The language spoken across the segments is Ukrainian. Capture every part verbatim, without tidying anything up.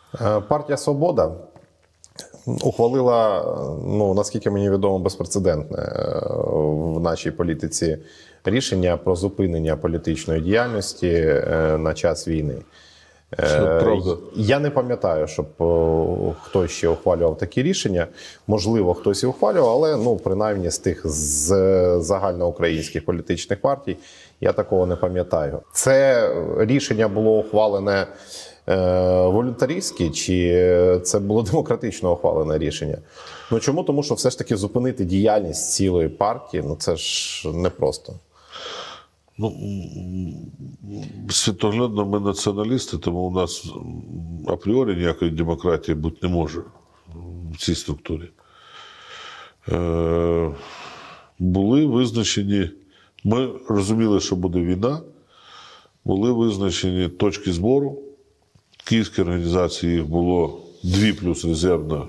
Партія «Свобода» ухвалила, ну, наскільки мені відомо, безпрецедентне в нашій політиці рішення про зупинення політичної діяльності на час війни. Правда. Я не пам'ятаю, щоб хтось ще ухвалював такі рішення. Можливо, хтось і ухвалював, але, ну, принаймні з тих з загальноукраїнських політичних партій я такого не пам'ятаю. Це рішення було ухвалене волюнтаристське, чи це було демократично ухвалене рішення? Ну чому? Тому що все ж таки зупинити діяльність цілої партії, ну це ж непросто. Ну, світоглядно ми націоналісти, тому у нас апріорі ніякої демократії бути не може в цій структурі. Е, були визначені, ми розуміли, що буде війна, були визначені точки збору. В київській організації їх було дві плюс резервна.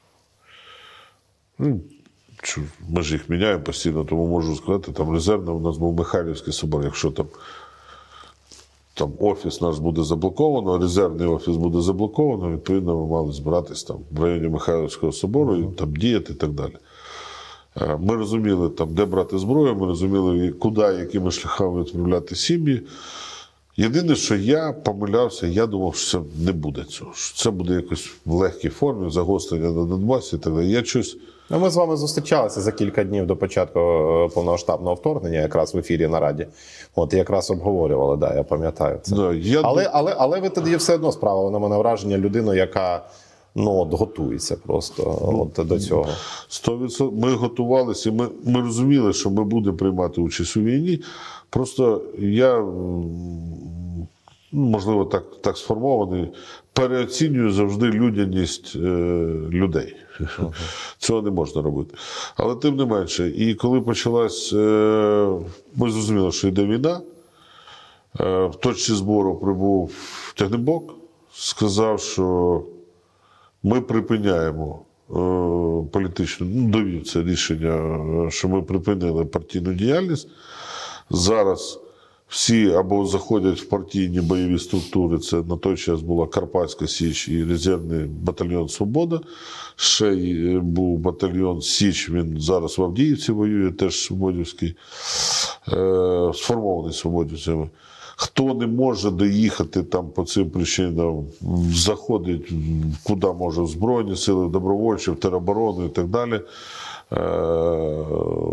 Ну, ми ж їх міняємо постійно, тому можу сказати, там резервна у нас був Михайлівський собор. Якщо там, там офіс наш буде заблоковано, резервний офіс буде заблоковано, відповідно ми мали збиратись там в районі Михайлівського собору і там діяти і так далі. Ми розуміли, там, де брати зброю, ми розуміли, куди, якими шляхами відправляти сім'ї. Єдине, що я помилявся, я думав, що це не буде цього. Що це буде якось в легкій формі, загострення на Донбасі і так далі. Я щось... Ну, ми з вами зустрічалися за кілька днів до початку повномасштабного вторгнення, якраз в ефірі на Раді. От, якраз обговорювали, да, я пам'ятаю це. Да, я... Але, але, але ви тоді все одно справили на мене враження людину, яка, ну, от, готується просто от, до цього. сто відсотків ми готувалися, ми, ми розуміли, що ми будемо приймати участь у війні. Просто я, можливо, так, так сформований, переоцінюю завжди людяність е, людей. Uh-huh. Цього не можна робити. Але тим не менше, і коли почалась, е, ми зрозуміли, що йде війна, е, в точці збору прибув Тягнебок, сказав, що ми припиняємо е, політичну, ну, довів це рішення, що ми припинили партійну діяльність. Зараз всі або заходять в партійні бойові структури, це на той час була Карпатська Січ і резервний батальйон «Свобода». Ще й був батальйон Січ, він зараз в Авдіївці воює, теж свободівський, е, сформований свободівцями. Хто не може доїхати там по цим причинам, заходить куди може, в Збройні сили, в добровольчі, в тероборону і так далі. Е,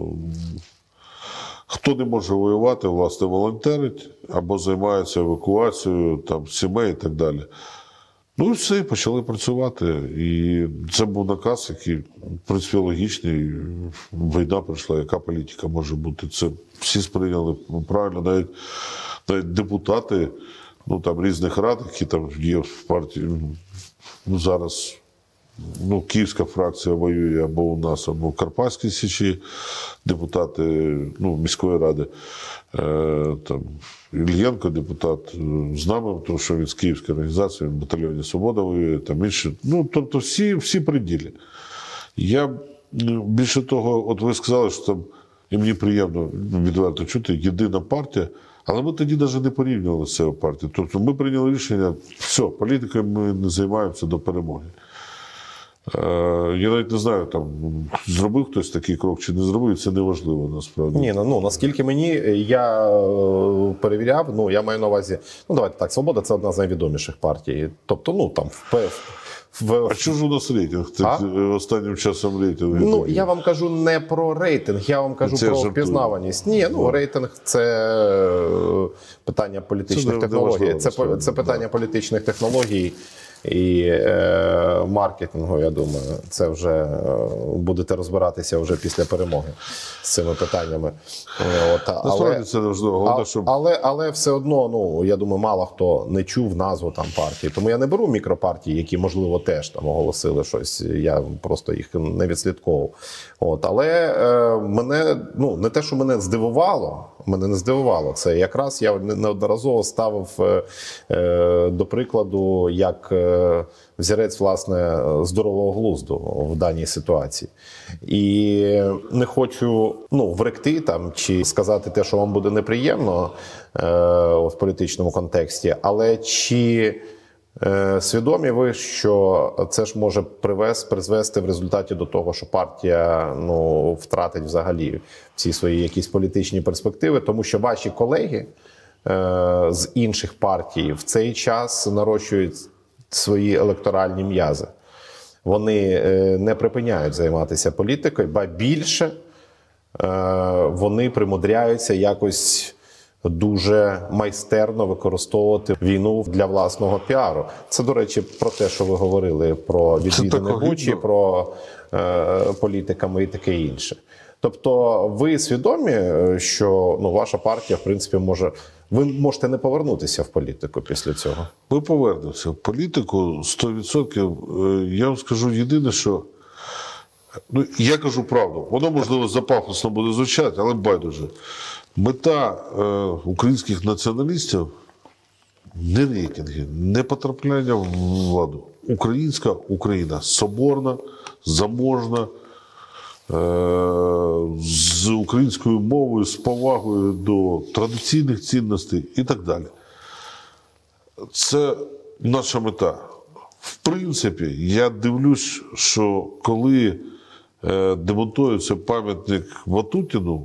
Хто не може воювати, власне, волонтерить або займається евакуацією там, сімей і так далі. Ну і все, почали працювати. І це був наказ, який, в принципі, логічний. Війна прийшла, яка політика може бути. Це всі сприйняли правильно, навіть, навіть депутати, ну, там, різних рад, які там є в партії, ну, зараз... Ну, київська фракція воює або у нас, або в Карпатській Січі, депутати, ну, міської ради. Е, там, Ільєнко, депутат з нами, тому що він з київської організації, він в батальйоні «Свобода» воює, там інші. Ну, тобто всі, всі при ділі. Я, більше того, от ви сказали, що там, і мені приємно відверто чути, єдина партія, але ми тоді навіть не порівнювали з цією партією. Тобто ми прийняли рішення, все, політикою ми не займаємося до перемоги. Я навіть не знаю, там, зробив хтось такий крок чи не зробив, це не важливо насправді. Ні, ну, наскільки мені, я перевіряв, ну, я маю на увазі, ну, давайте так, «Свобода» – це одна з найвідоміших партій. Тобто, ну, там, в, в... А що ж у нас рейтинг? Так, останнім часом рейтинг. Ну, я вам кажу не про рейтинг, я вам кажу це про жартую. Впізнаваність. Ні, ну, рейтинг – це питання політичних це технологій. Не це, це питання да. політичних технологій. І е, маркетингу, я думаю, це вже е, будете розбиратися вже після перемоги з цими питаннями. От, але, це важливо. Головне, щоб... але, але все одно, ну, я думаю, мало хто не чув назву там партії. Тому я не беру мікропартії, які, можливо, теж там оголосили щось. Я просто їх не відслідковував. От, але е, мене, ну, не те, що мене здивувало, мене не здивувало це. Якраз я неодноразово ставив е, до прикладу, як е, взірець, власне, здорового глузду в даній ситуації. І не хочу, ну, вректи там чи сказати те, що вам буде неприємно е, в політичному контексті, але чи Е, Свідомі ви, що це ж може привести, призвести в результаті до того, що партія ну, втратить взагалі всі свої якісь політичні перспективи, тому що ваші колеги е, з інших партій в цей час нарощують свої електоральні м'язи. Вони е, не припиняють займатися політикою, ба більше е, вони примудряються якось дуже майстерно використовувати війну для власного піару. Це, до речі, про те, що ви говорили про відвідини Бучі, про е, політиками і таке інше. Тобто ви свідомі, що ну, ваша партія, в принципі, може... Ви можете не повернутися в політику після цього? Ми повернемося в політику сто відсотків. Я вам скажу єдине, що... Ну, я кажу правду. Воно, можливо, запафосно буде звучати, але байдуже. Мета е, українських націоналістів не рейтинги, не потрапляння в владу. Українська Україна соборна, заможна, е, з українською мовою, з повагою до традиційних цінностей і так далі. Це наша мета. В принципі, я дивлюсь, що коли е, демонтується пам'ятник Ватутіну,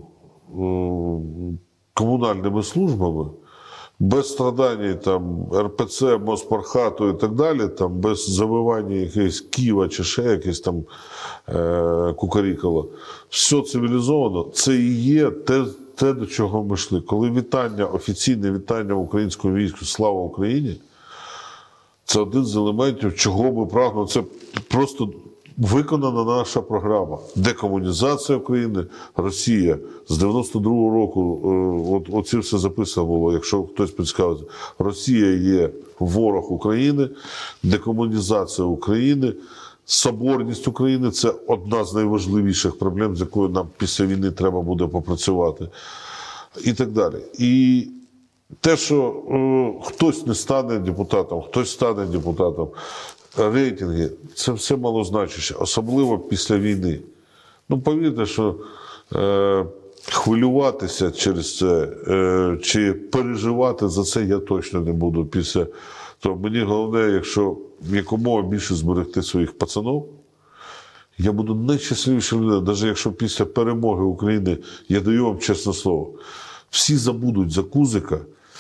комунальними службами, без страдань там ер пе це, Моспархату і так далі, там, без завивання якогось Києва чи ще якесь там е- кукарікало. Все цивілізовано. Це і є те, те, до чого ми йшли. Коли вітання, офіційне вітання українському війську «Слава Україні», це один з елементів, чого ми прагнемо. Це просто виконана наша програма. Декомунізація України, Росія. З дев'яносто другого року, от, оці все записано було, якщо хтось підказує. Росія є ворог України, декомунізація України, соборність України – це одна з найважливіших проблем, з якою нам після війни треба буде попрацювати. І так далі. І те, що е, хтось не стане депутатом, хтось стане депутатом, рейтинги – це все малозначуще, особливо після війни. Ну, повірте, що е, хвилюватися через це, е, чи переживати за це я точно не буду після того. Мені головне, якщо якомога більше зберегти своїх пацанів, я буду найщасливішим людина, навіть якщо після перемоги України, я даю вам чесне слово, всі забудуть за Кузика,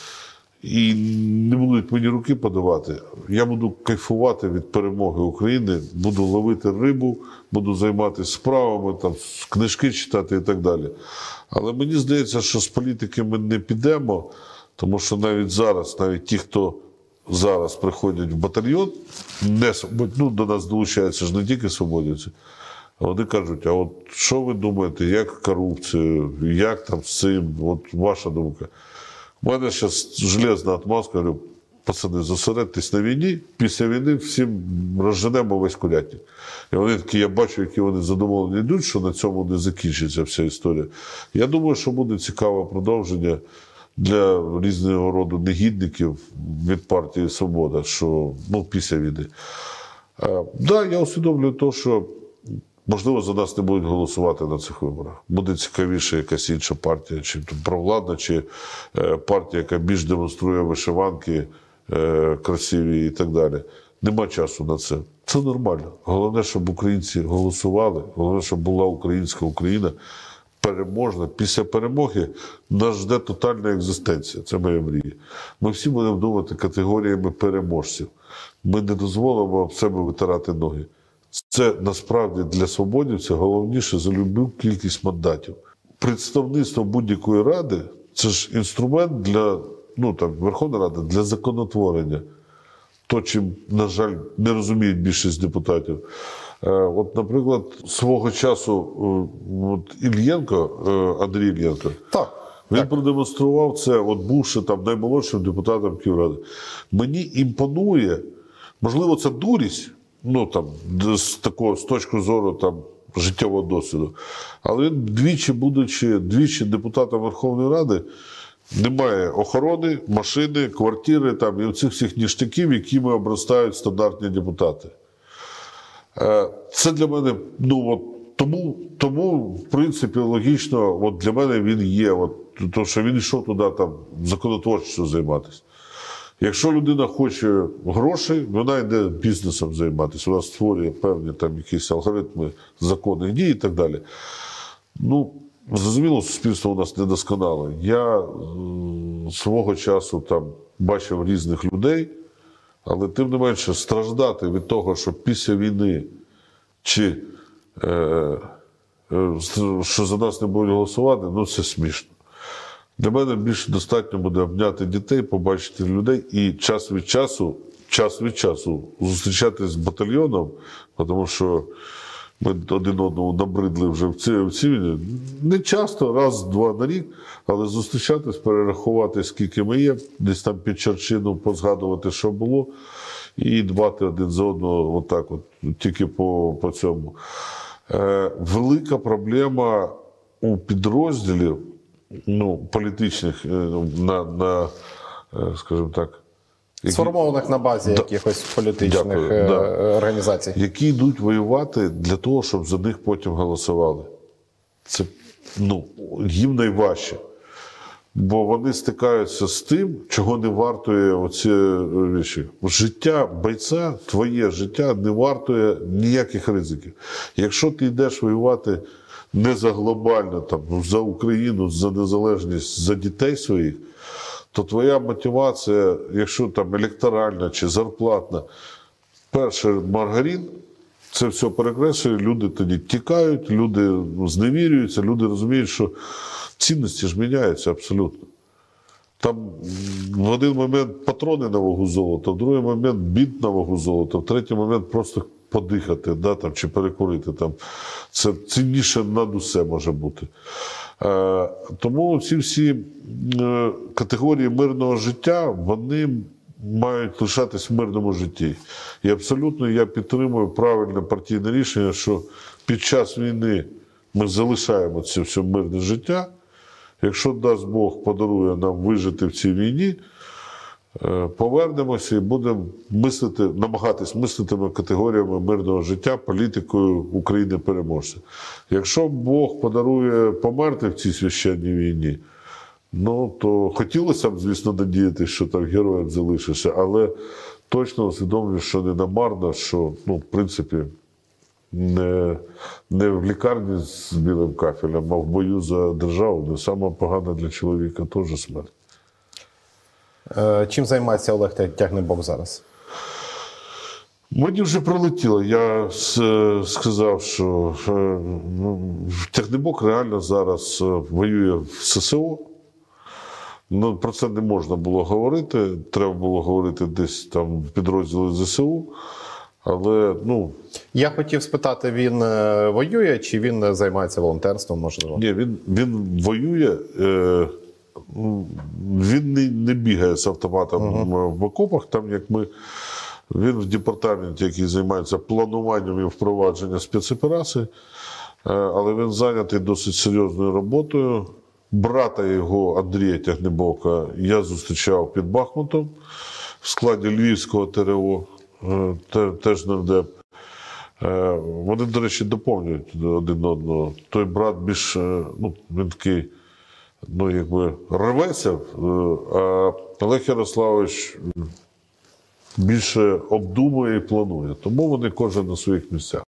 і не будуть мені руки подавати, я буду кайфувати від перемоги України, буду ловити рибу, буду займатися справами, там, книжки читати і так далі. Але мені здається, що з політики ми не підемо, тому що навіть зараз, навіть ті, хто зараз приходять в батальйон, не, ну, до нас долучаються ж не тільки свободівці, а вони кажуть, а от що ви думаєте, як корупція, як там з цим, от ваша думка. У мене зараз железна отмазка, говорю, пацани, зосередьтесь на війні, після війни всім розженемо весь курятник. І вони такі, я бачу, які вони задоволені йдуть, що на цьому не закінчиться вся історія. Я думаю, що буде цікаве продовження для різного роду негідників від партії «Свобода», що, ну, після війни. Так, да, я усвідомлюю те, що можливо, за нас не будуть голосувати на цих виборах. Буде цікавіше якась інша партія, чи провладна, чи партія, яка більш демонструє вишиванки красиві і так далі. Нема часу на це. Це нормально. Головне, щоб українці голосували, головне, щоб була українська Україна переможна. Після перемоги нас жде тотальна екзистенція. Це моя мрія. Ми всі будемо думати категоріями переможців. Ми не дозволимо об себе витирати ноги. Це, насправді, для свободівця головніше за любу кількість мандатів. Представництво будь-якої ради – це ж інструмент для, ну, там, Верховна Рада, для законотворення. То, чим, на жаль, не розуміють більшість депутатів. От, наприклад, свого часу от Ільєнко, Андрій Ільєнко, так, він так. продемонстрував це, от бувши там наймолодшим депутатом Київради. Мені імпонує, можливо, це дурість, ну, там, з такого, з точки зору там, життєвого досвіду. Але він, двічі, будучи двічі депутатом Верховної Ради, немає охорони, машини, квартири там, і оцих всіх ніштяків, якими обростають стандартні депутати. Це для мене, ну, от, тому, тому, в принципі, логічно, от, для мене він є, от, тому що він йшов туди там законотворчістю займатися. Якщо людина хоче грошей, вона йде бізнесом займатися, вона створює певні там якісь алгоритми законних дій і так далі. Ну, зрозуміло, суспільство у нас недосконале. Я е, свого часу там бачив різних людей, але тим не менше страждати від того, що після війни чи е, е, що за нас не будуть голосувати, ну це смішно. Для мене більше достатньо буде обняти дітей, побачити людей і час від часу, час від часу зустрічатися з батальйоном, тому що ми один одному набридли вже в цій, в цій війні. Не часто, раз-два на рік, але зустрічатись, перерахувати, скільки ми є, десь там під чарчину позгадувати, що було, і дбати один за одного отак от, тільки по, по цьому. Е, велика проблема у підрозділів, ну, політичних, на, на скажімо так, які, Сформованих на базі да, якихось політичних дякую, е, да. організацій. які йдуть воювати для того, щоб за них потім голосували. Це, ну, їм найважче. Бо вони стикаються з тим, чого не вартує оці речі. Життя бойця, твоє життя не вартує ніяких ризиків. Якщо ти йдеш воювати не за глобально, там, за Україну, за незалежність, за дітей своїх, то твоя мотивація, якщо там електоральна чи зарплатна, перше маргарин, це все перекреслює, люди тоді тікають, люди зневірюються, люди розуміють, що цінності ж міняються абсолютно. Там в один момент патрони на вагу золота, в другий момент бінт на вагу золота, в третій момент просто подихати, да, там, чи перекурити. Там. Це цінніше над усе може бути. Е, тому ці всі е, категорії мирного життя, вони мають лишатись в мирному житті. І абсолютно я підтримую правильне партійне рішення, що під час війни ми залишаємо це все мирне життя. Якщо, дасть Бог, подарує нам вижити в цій війні, повернемося і будемо мислити, намагатись мислити категоріями мирного життя, політикою України-переможця. Якщо Бог подарує померти в цій священній війні, ну, то хотілося б, звісно, надіятися, що там героєм залишишся, але точно усвідомлюю, що не намарно, що, ну, в принципі, не, не в лікарні з білим кафелем, а в бою за державу. Не саме погана для чоловіка теж смерть. Е, Чим займається Олег Тягнибок зараз? Мені вже прилетіло. Я сказав, що ну, Тягнибок реально зараз воює в ССО. Ну, про це не можна було говорити. Треба було говорити десь там в підрозділі ЗСУ. Але, ну... Я хотів спитати, він воює чи він займається волонтерством, можливо? Ні, він, він воює. Е, він не, не бігає з автоматом uh-huh. в окопах, там як ми. Він в департаменті, який займається плануванням і впровадженням спецоперацій, але він зайнятий досить серйозною роботою. Брата його, Андрія Тягнибока, я зустрічав під Бахмутом в складі Львівського ТРО, теж нардеп. Вони, до речі, доповнюють один одного. Той брат більш, ну, він такий, ну, якби рветься, а Олег Ярославович більше обдумує і планує. Тому вони кожен на своїх місцях.